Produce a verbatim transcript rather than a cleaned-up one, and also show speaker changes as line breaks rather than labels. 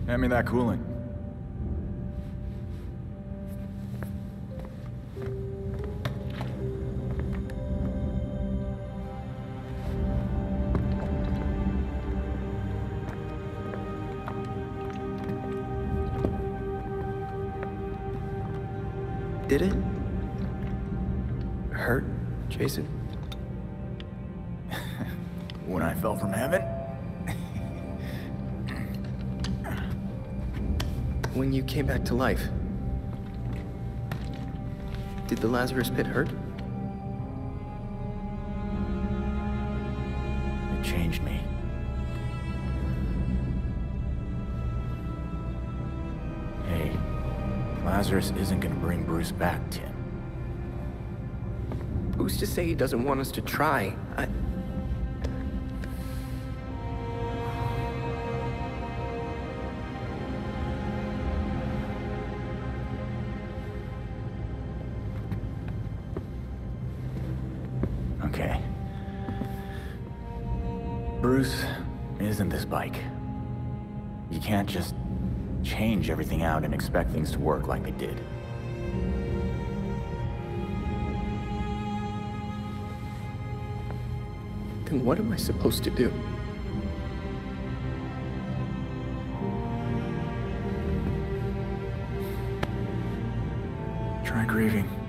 Hand me that coolant.
Did it hurt, Jason?
When I fell from heaven?
When you came back to life, did the Lazarus Pit hurt?
It changed me. Hey, Lazarus isn't gonna bring Bruce back, Tim.
Who's to say he doesn't want us to try? I...
Okay. Bruce isn't this bike. You can't just change everything out and expect things to work like they did.
Then what am I supposed to do?
Try grieving.